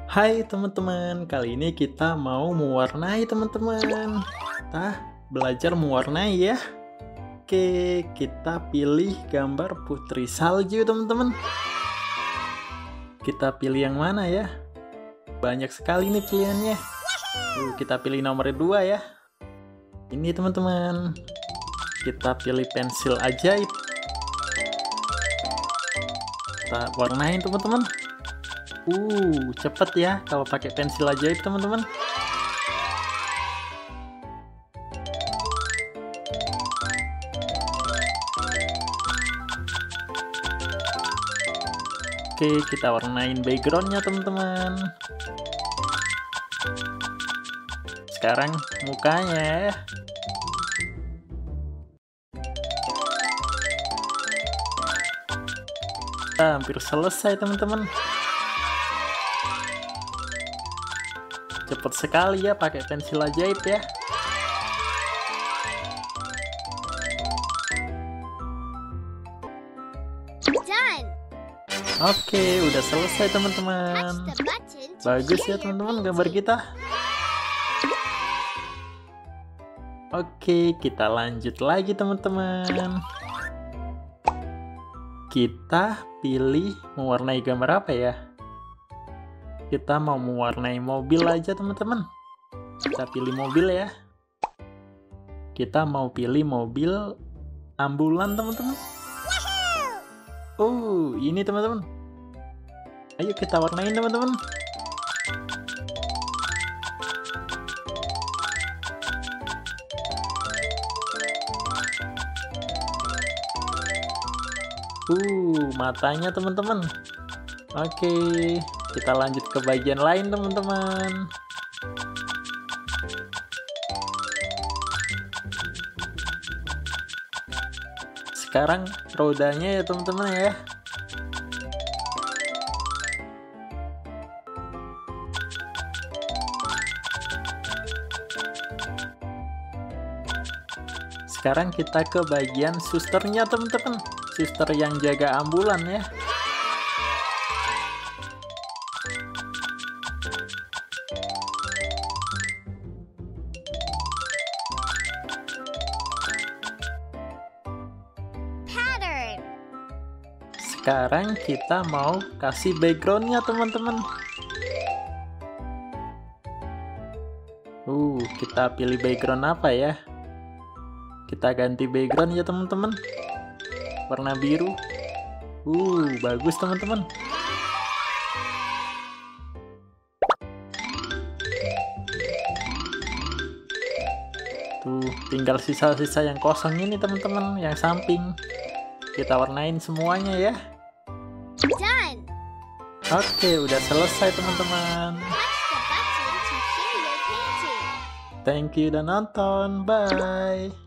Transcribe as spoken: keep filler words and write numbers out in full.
Hai teman-teman, kali ini kita mau mewarnai teman-teman. Kita belajar mewarnai ya. Oke, kita pilih gambar putri salju teman-teman. Kita pilih yang mana ya? Banyak sekali nih pilihannya. Uh, kita pilih nomor dua ya. Ini teman-teman. Kita pilih pensil ajaib. Kita warnain teman-teman. Uh, cepet ya kalau pakai pensil ajaib teman-teman. Oke, kita warnain backgroundnya teman-teman. Sekarang mukanya ya. Kita hampir selesai teman-teman. Cepet sekali ya pakai pensil ajaib ya. Done. Oke, udah selesai teman-teman. Touch the button to Bagus share ya your teman-teman gambar painting. kita. Oke, kita lanjut lagi teman-teman. Kita pilih mewarnai gambar apa ya? Kita mau mewarnai mobil aja teman-teman. Kita pilih mobil ya. Kita mau pilih mobil ambulan teman-teman. Oh, ini teman-teman. Ayo kita warnain teman-teman. Uh, matanya teman-teman. Oke, kita lanjut ke bagian lain teman-teman. Sekarang rodanya ya teman-teman ya. Sekarang kita ke bagian susternya teman-teman. Suster yang jaga ambulan ya. Pattern. Sekarang kita mau kasih backgroundnya teman-teman. Uh, kita pilih background apa ya? Kita ganti background ya teman-teman. Warna biru. Uh, bagus teman-teman. Tuh, tinggal sisa-sisa yang kosong ini teman-teman, yang samping. Kita warnain semuanya ya. Done. Oke, udah selesai teman-teman. Touch the button to share your painting. Thank you udah nonton. Bye.